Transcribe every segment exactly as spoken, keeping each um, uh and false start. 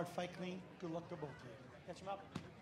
fight clean. Good luck to both of you. Catch him up.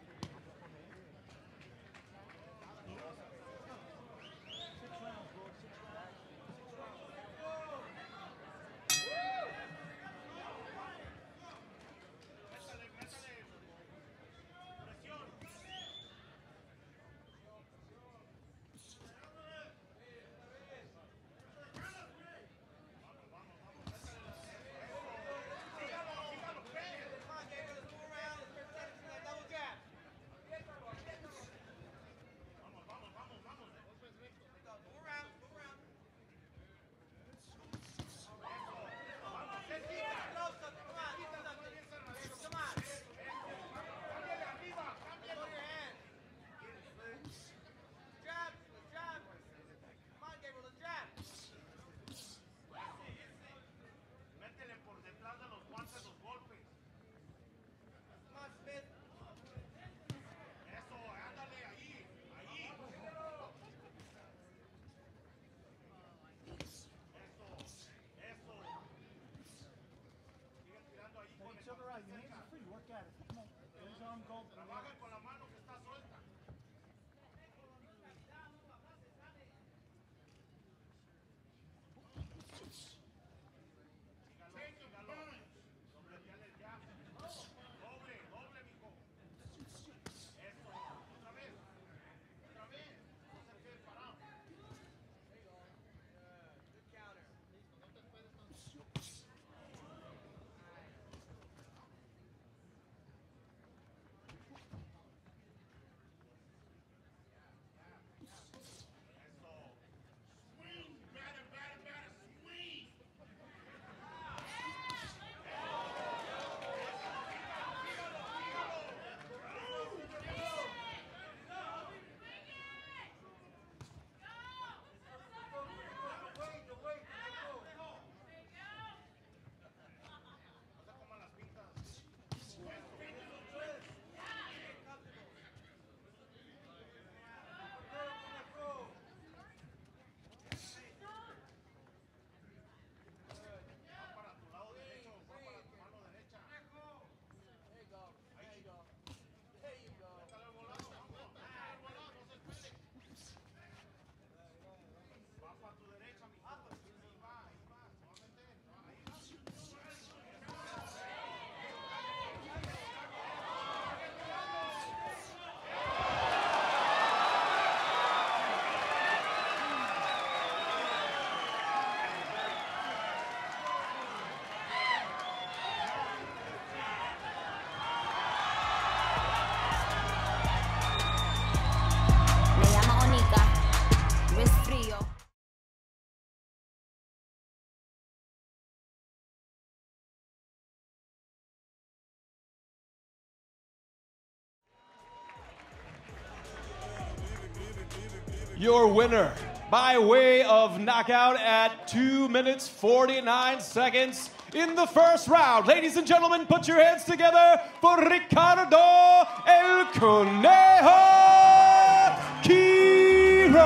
Your winner by way of knockout at two minutes forty-nine seconds in the first round. Ladies and gentlemen, put your hands together for Ricardo El Conejo Quiroz.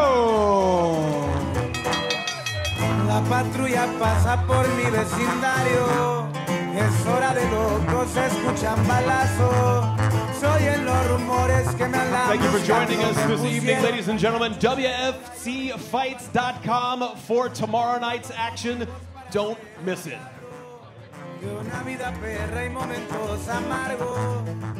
La patrulla pasa por mi vecindario. Es hora de locos, se escuchan balazos. Soy en los rumores que me han Thank you for joining us this evening, ladies and gentlemen. W F C fights dot com for tomorrow night's action. Don't miss it. Una vida perra y momentos amargos.